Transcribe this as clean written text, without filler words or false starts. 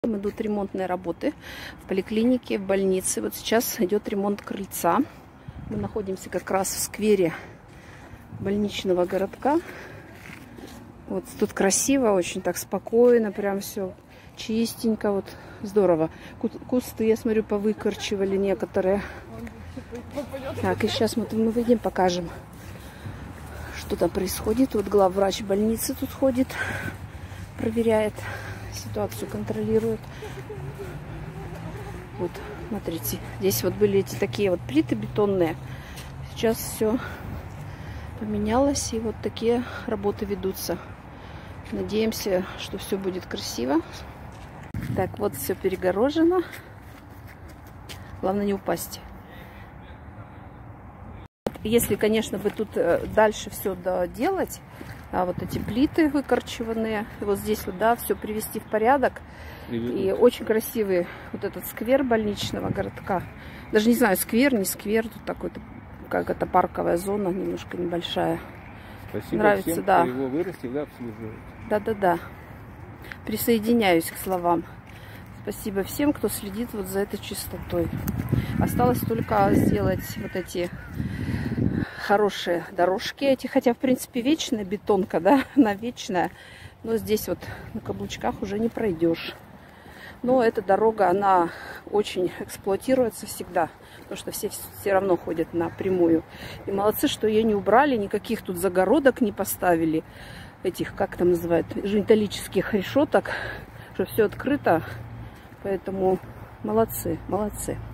Идут ремонтные работы в поликлинике, в больнице. Вот сейчас идет ремонт крыльца. Мы находимся как раз в сквере больничного городка. Вот тут красиво, очень так спокойно, прям все чистенько, вот здорово. Кусты, я смотрю, повыкорчивали некоторые. Так, и сейчас мы выйдем, покажем, что там происходит. Вот главврач больницы тут ходит, проверяет ситуацию, контролирует. Вот, смотрите, здесь вот были эти такие вот плиты бетонные. Сейчас все поменялось, и вот такие работы ведутся. Надеемся, что все будет красиво. Так, вот все перегорожено. Главное не упасть. Если, конечно, бы тут дальше все доделать, вот эти плиты выкорчеванные, вот здесь вот, да, все привести в порядок. И очень красивый вот этот сквер больничного городка. Даже не знаю, сквер, не сквер, тут такой-то, как это, парковая зона, немножко небольшая. Спасибо. Нравится, всем, да. Кто его вырастил, да, обслуживает. Да. Присоединяюсь к словам. Спасибо всем, кто следит вот за этой чистотой. Осталось только сделать вот эти хорошие дорожки эти, хотя в принципе вечная бетонка, да, она вечная, но здесь вот на каблучках уже не пройдешь. Но эта дорога, она очень эксплуатируется всегда, потому что все равно ходят напрямую. И молодцы, что ее не убрали, никаких тут загородок не поставили, этих, как там называют, металлических решеток, что все открыто, поэтому молодцы.